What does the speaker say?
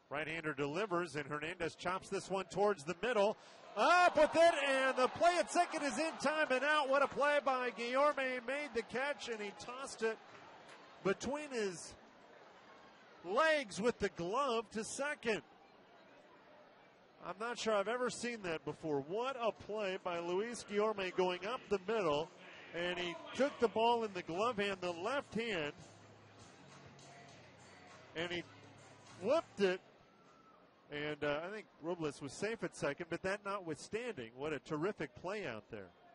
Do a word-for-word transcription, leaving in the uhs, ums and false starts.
Right-hander delivers, and Hernandez chops this one towards the middle. Up with it, and the play at second is in time and out. What a play by Guillorme. Made the catch, and he tossed it between his legs with the glove to second. I'm not sure I've ever seen that before. What a play by Luis Guillorme going up the middle, and he took the ball in the glove hand, the left hand, and he flipped it. And uh, I think Robles was safe at second, but that notwithstanding, what a terrific play out there.